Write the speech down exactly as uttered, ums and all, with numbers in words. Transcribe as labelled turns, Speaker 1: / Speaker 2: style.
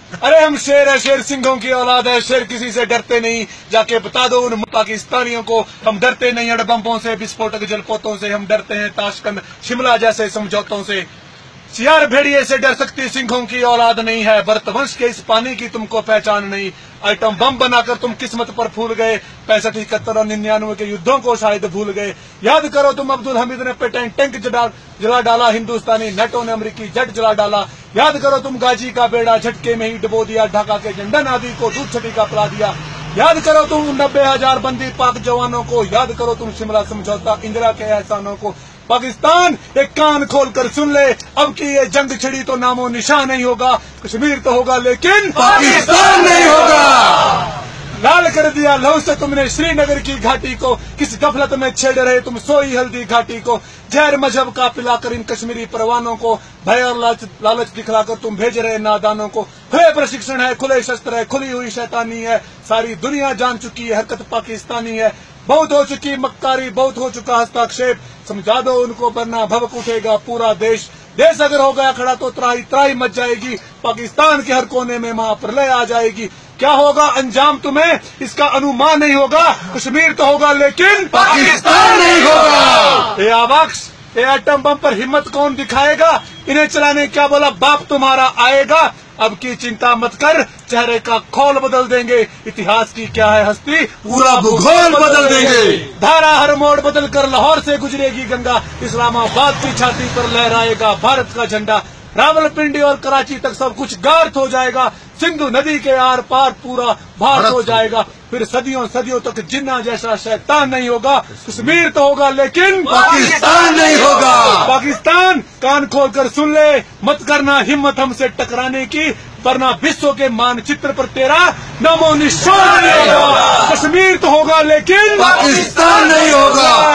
Speaker 1: अरे हम शेर है, शेर सिंहों की औलाद है, शेर किसी से डरते नहीं। जाके बता दो उन पाकिस्तानियों को, हम डरते नहीं अड़बम्बों से, विस्फोटक जलपोतों से, हम डरते हैं ताशकंद शिमला जैसे समझौतों से। सियार भेड़िए से डर सकती सिंहों की औलाद नहीं है, भरतवंश के इस पानी की तुमको पहचान नहीं। आइटम बम बनाकर तुम किस्मत पर फूल गए, पैंसठ इकहत्तर और निन्यानवे के युद्धों को शायद भूल गए। याद करो तुम अब्दुल हमीद ने पेटेंट टैंक जला डाला, हिंदुस्तानी नेटो ने अमेरिकी जेट जला डाला। याद करो तुम गाजी का बेड़ा झटके में ही डुबो दिया, ढाका के झंडन आदि को दूध छटी का पिला दिया। याद करो तुम नब्बे हजार बंदी पाक जवानों को, याद करो तुम शिमला समझौता इंदिरा के एहसानों को। पाकिस्तान एक कान खोलकर सुन ले, अब की ये जंग छिड़ी तो नामो निशान नहीं होगा। कश्मीर तो होगा लेकिन पाकिस्तान नहीं होगा। लाल कर दिया लहू से तुमने श्रीनगर की घाटी को, किस गफलत में छेड़ रहे तुम सोई हल्दी घाटी को। जहर मजहब का पिलाकर इन कश्मीरी परवानों को, भय और लालच, लालच दिखलाकर तुम भेज रहे नादानों को। खुले प्रशिक्षण है, खुले शस्त्र है, खुली हुई शैतानी है, सारी दुनिया जान चुकी है हरकत पाकिस्तानी है। बहुत हो चुकी मक्कारी, बहुत हो चुका हस्तक्षेप, समझा दो उनको वरना भभक उठेगा पूरा देश। देश अगर हो गया खड़ा तो त्राही त्राही मच जाएगी, पाकिस्तान के हर कोने में महाप्रलय आ जाएगी। क्या होगा अंजाम तुम्हें इसका अनुमान नहीं होगा, कश्मीर तो होगा लेकिन पाकिस्तान नहीं होगा। ए आवाक्स, ए एटम बम पर हिम्मत कौन दिखाएगा, इन्हें चलाने क्या बोला बाप तुम्हारा आएगा। अब की चिंता मत कर, चेहरे का खोल बदल देंगे, इतिहास की क्या है हस्ती पूरा भूगोल बदल देंगे। धारा हर मोड़ बदल कर लाहौर से गुजरेगी गंगा, इस्लामाबाद की छाती पर लहराएगा भारत का झंडा। रावलपिंडी और कराची तक सब कुछ गार्थ हो जाएगा, सिंधु नदी के आर पार पूरा भारत हो जाएगा। फिर सदियों सदियों तक जिन्ना जैसा शैतान नहीं होगा, कश्मीर तो होगा लेकिन पाकिस्तान नहीं होगा। पाकिस्तान कान खोल कर सुन ले, मत करना हिम्मत हमसे टकराने की, वरना विश्व के मानचित्र पर तेरा नामो निशान नहीं होगा। कश्मीर तो होगा लेकिन
Speaker 2: पाकिस्तान नहीं होगा।